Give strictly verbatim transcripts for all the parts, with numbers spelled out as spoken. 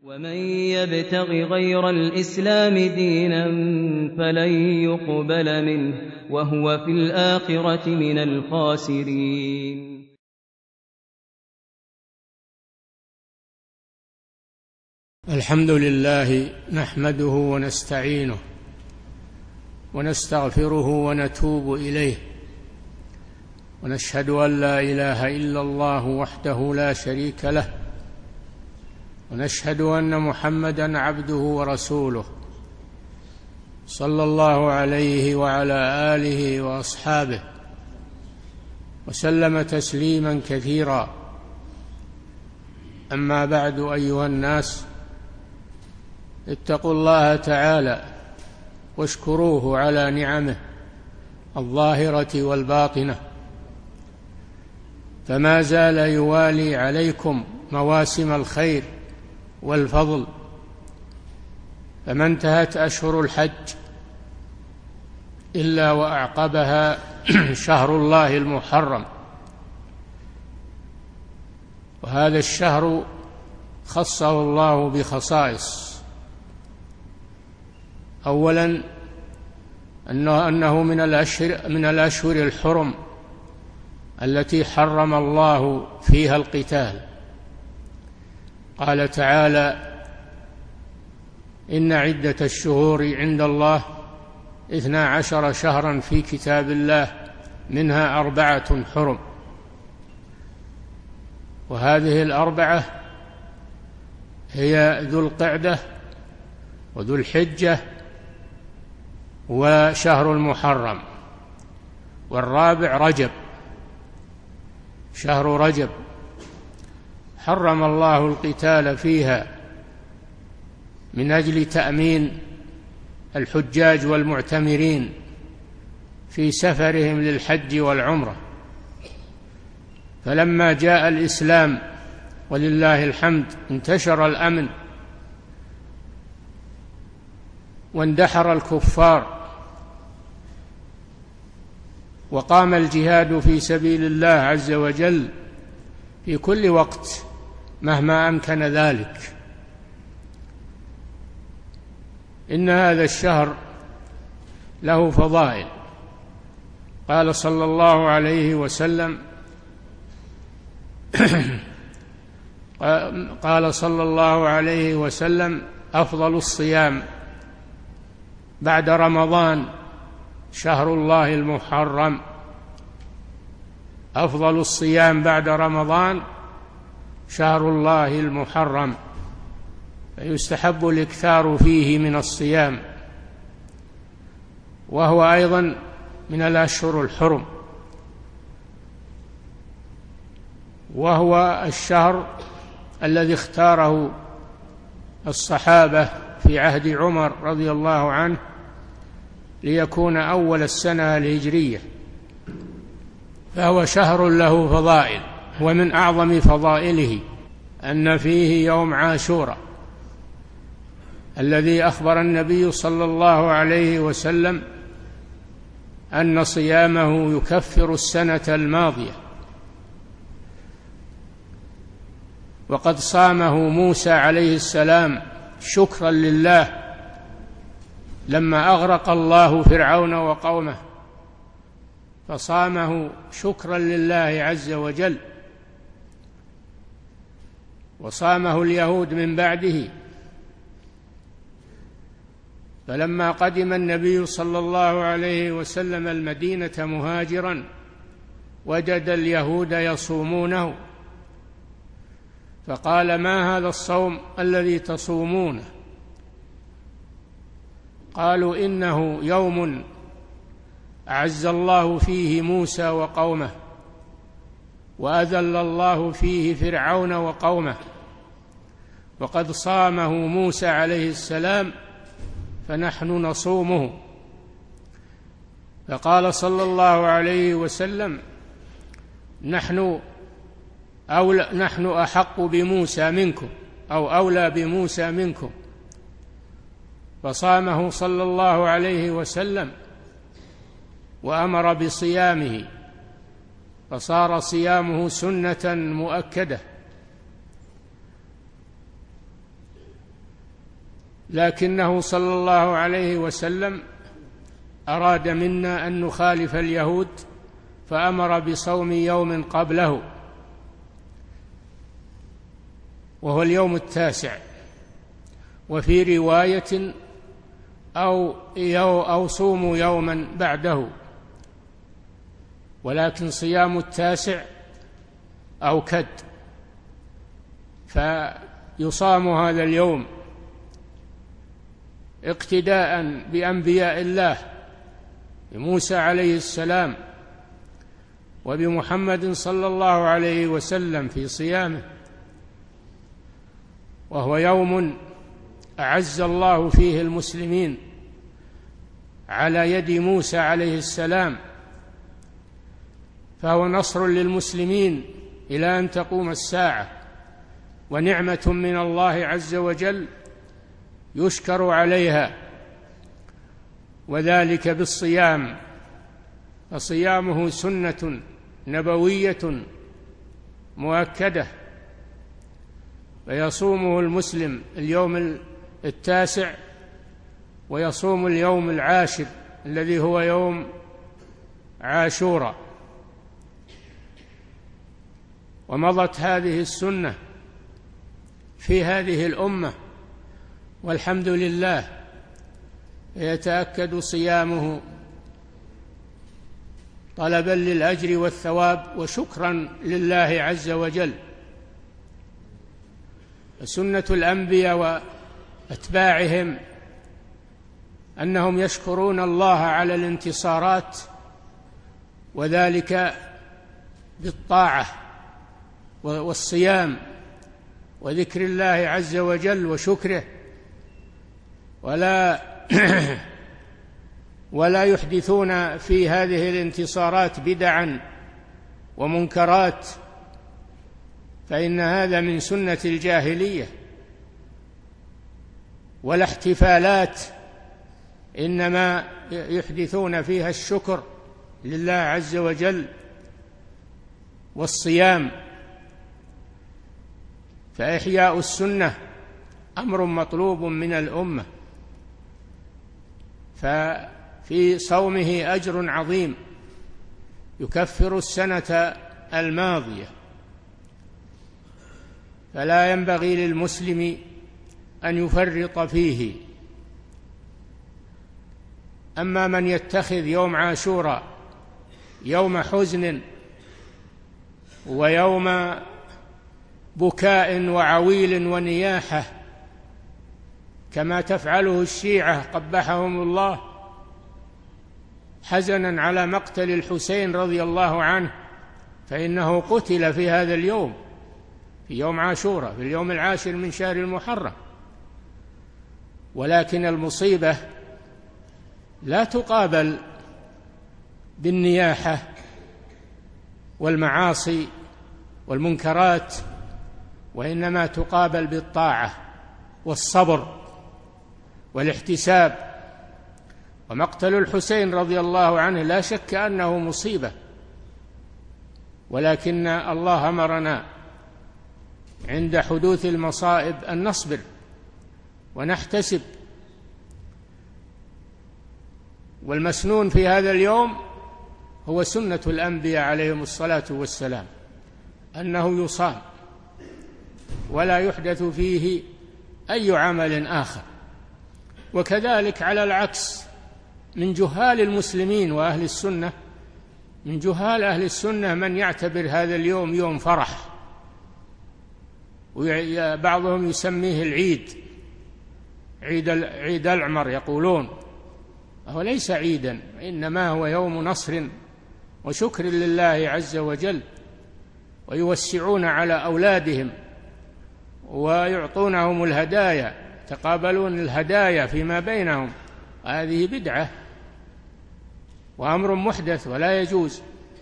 ومن يبتغ غير الإسلام دينا فلن يقبل منه وهو في الآخرة من الخاسرين. الحمد لله نحمده ونستعينه ونستغفره ونتوب إليه، ونشهد أن لا إله إلا الله وحده لا شريك له، ونشهد أن محمدًا عبده ورسوله صلى الله عليه وعلى آله وأصحابه وسلم تسليمًا كثيرا. أما بعد، أيها الناس، اتقوا الله تعالى واشكروه على نعمه الظاهرة والباطنة، فما زال يوالي عليكم مواسم الخير والفضل. فما انتهت أشهر الحج إلا وأعقبها شهر الله المحرم، وهذا الشهر خصه الله بخصائص. أولا أنه, أنه من الأشهر, من الأشهر الحرم التي حرم الله فيها القتال. قال تعالى: إن عدة الشهور عند الله اثنا عشر شهرا في كتاب الله منها أربعة حرم. وهذه الأربعة هي ذو القعدة وذو الحجة وشهر المحرم، والرابع رجب، شهر رجب حرم الله القتال فيها من أجل تأمين الحجاج والمعتمرين في سفرهم للحج والعمرة. فلما جاء الإسلام ولله الحمد انتشر الأمن واندحر الكفار، وقام الجهاد في سبيل الله عز وجل في كل وقت مهما أمكن ذلك. إن هذا الشهر له فضائل. قال صلى الله عليه وسلم قال صلى الله عليه وسلم: أفضل الصيام بعد رمضان شهر الله المحرم. أفضل الصيام بعد رمضان شهر الله المحرم، فيستحب الإكثار فيه من الصيام، وهو أيضا من الأشهر الحرم، وهو الشهر الذي اختاره الصحابة في عهد عمر رضي الله عنه ليكون أول السنة الهجرية، فهو شهر له فضائل. ومن أعظم فضائله أن فيه يوم عاشوراء الذي أخبر النبي صلى الله عليه وسلم أن صيامه يكفر السنة الماضية، وقد صامه موسى عليه السلام شكرا لله لما أغرق الله فرعون وقومه، فصامه شكرا لله عز وجل. وصامه اليهود من بعده، فلما قدم النبي صلى الله عليه وسلم المدينة مهاجرا وجد اليهود يصومونه، فقال: ما هذا الصوم الذي تصومونه؟ قالوا: إنه يوم أعز الله فيه موسى وقومه، وأذل الله فيه فرعون وقومه، وقد صامه موسى عليه السلام فنحن نصومه. فقال صلى الله عليه وسلم: نحن أولى نحن أحق بموسى منكم، أو أولى بموسى منكم. فصامه صلى الله عليه وسلم وأمر بصيامه، فصار صيامه سنة مؤكدة. لكنه صلى الله عليه وسلم أراد منا أن نخالف اليهود فأمر بصوم يوم قبله وهو اليوم التاسع، وفي رواية أو, يو أو صوموا يوما بعده، ولكن صيام التاسع أوكد، فيصام هذا اليوم اقتداء بأنبياء الله بموسى عليه السلام وبمحمد صلى الله عليه وسلم في صيامه، وهو يوم أعز الله فيه المسلمين على يد موسى عليه السلام، فهو نصر للمسلمين إلى أن تقوم الساعة، ونعمة من الله عز وجل يشكر عليها، وذلك بالصيام، فصيامه سنة نبوية مؤكدة، فيصومه المسلم اليوم التاسع ويصوم اليوم العاشر الذي هو يوم عاشوراء. ومضت هذه السنة في هذه الأمة والحمد لله، يتأكد صيامه طلبا للأجر والثواب وشكرا لله عز وجل. سنة الأنبياء وأتباعهم أنهم يشكرون الله على الانتصارات، وذلك بالطاعة والصيام وذكر الله عز وجل وشكره، ولا ولا يحدثون في هذه الانتصارات بدعا ومنكرات، فإن هذا من سنة الجاهلية، ولا احتفالات إنما يحدثون فيها الشكر لله عز وجل والصيام. فإحياء السنة أمر مطلوب من الأمة، ففي صومه أجر عظيم يكفر السنة الماضية، فلا ينبغي للمسلم أن يفرط فيه. أما من يتخذ يوم عاشوراء يوم حزن ويوم بكاء وعويل ونياحة كما تفعله الشيعة قبحهم الله، حزنا على مقتل الحسين رضي الله عنه، فإنه قتل في هذا اليوم، في يوم عاشوراء، في اليوم العاشر من شهر المحرم. ولكن المصيبة لا تقابل بالنياحة والمعاصي والمنكرات، وإنما تقابل بالطاعة والصبر والاحتساب. ومقتل الحسين رضي الله عنه لا شك أنه مصيبة، ولكن الله أمرنا عند حدوث المصائب أن نصبر ونحتسب. والمسنون في هذا اليوم هو سنة الأنبياء عليهم الصلاة والسلام، أنه يصام ولا يحدث فيه أي عمل آخر. وكذلك على العكس من جهال المسلمين وأهل السنة، من جهال أهل السنة من يعتبر هذا اليوم يوم فرح، وبعضهم يسميه العيد، عيد عيد العمر يقولون، هو ليس عيدا، إنما هو يوم نصر وشكر لله عز وجل، ويوسعون على أولادهم ويعطونهم الهدايا، تقابلون الهدايا فيما بينهم. هذه بدعة وأمر محدث ولا يجوز،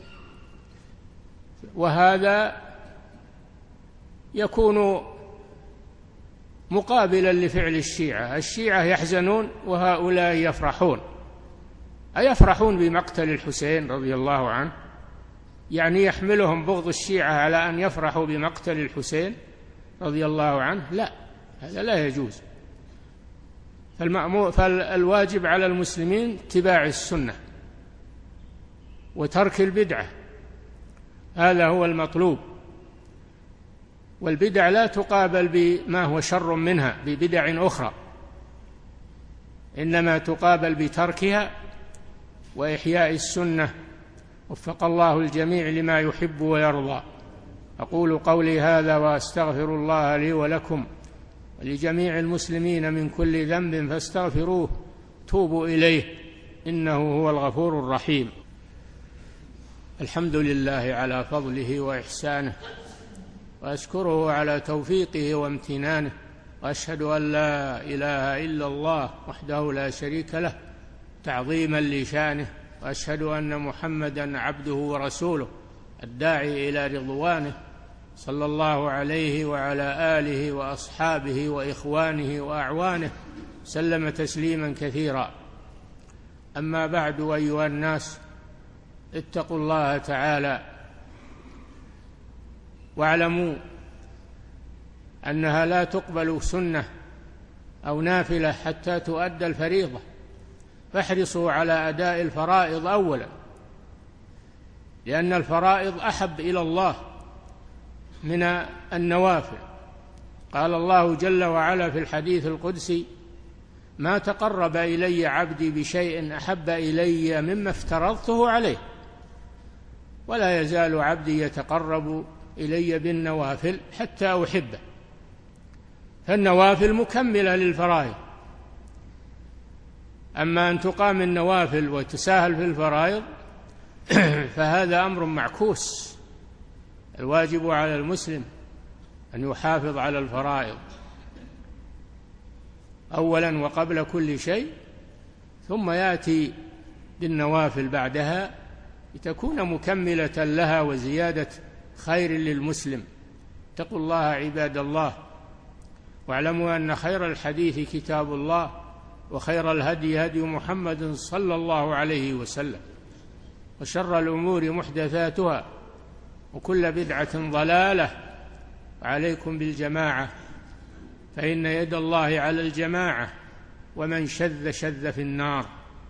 وهذا يكون مقابلا لفعل الشيعة. الشيعة يحزنون وهؤلاء يفرحون. أيفرحون بمقتل الحسين رضي الله عنه؟ يعني يحملهم بغض الشيعة على أن يفرحوا بمقتل الحسين رضي الله عنه؟ لا، هذا لا يجوز. فالواجب على المسلمين اتباع السنة وترك البدعة، هذا هو المطلوب. والبدع لا تقابل بما هو شر منها ببدع أخرى، إنما تقابل بتركها وإحياء السنة. وفق الله الجميع لما يحب ويرضى. أقول قولي هذا وأستغفر الله لي ولكم ولجميع المسلمين من كل ذنب فاستغفروه توبوا إليه إنه هو الغفور الرحيم. الحمد لله على فضله وإحسانه، وأشكره على توفيقه وامتنانه، وأشهد أن لا إله إلا الله وحده لا شريك له تعظيما لشانه، وأشهد أن محمدا عبده ورسوله الداعي إلى رضوانه، صلى الله عليه وعلى آله وأصحابه وإخوانه وأعوانه سلم تسليما كثيرا. أما بعد، أيها الناس، اتقوا الله تعالى واعلموا أنها لا تقبل سنة أو نافلة حتى تؤدى الفريضة، فاحرصوا على أداء الفرائض أولا، لأن الفرائض أحب إلى الله من النوافل. قال الله جل وعلا في الحديث القدسي: ما تقرب إلي عبدي بشيء أحب إلي مما افترضته عليه، ولا يزال عبدي يتقرب إلي بالنوافل حتى أحبه. فالنوافل مكملة للفرائض، أما أن تقام النوافل وتساهل في الفرائض فهذا أمر معكوس. الواجب على المسلم أن يحافظ على الفرائض أولا وقبل كل شيء، ثم يأتي بالنوافل بعدها لتكون مكملة لها وزيادة خير للمسلم. اتقوا الله عباد الله، واعلموا أن خير الحديث كتاب الله، وخير الهدي هدي محمد صلى الله عليه وسلم، وشر الأمور محدثاتها، وكل بدعة ضلالة. عليكم بالجماعة، فإن يد الله على الجماعة، ومن شذ شذ في النار.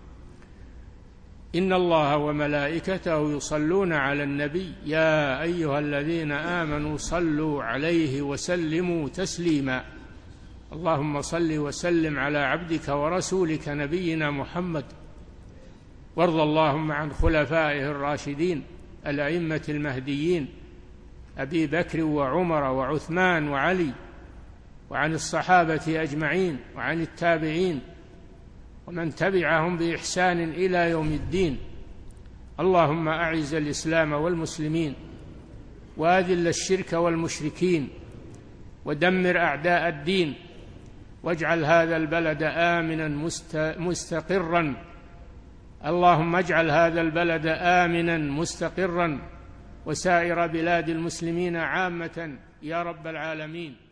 إن الله وملائكته يصلون على النبي يا أيها الذين آمنوا صلوا عليه وسلموا تسليما. اللهم صل وسلم على عبدك ورسولك نبينا محمد، وارض اللهم عن خلفائه الراشدين الأئمة المهديين أبي بكر وعمر وعثمان وعلي، وعن الصحابة أجمعين، وعن التابعين ومن تبعهم بإحسان إلى يوم الدين. اللهم أعز الإسلام والمسلمين، وأذل الشرك والمشركين، ودمر أعداء الدين، واجعل هذا البلد آمنا مستقرا. اللهم اجعل هذا البلد آمنا مستقرا، وسائر بلاد المسلمين عامة يا رب العالمين.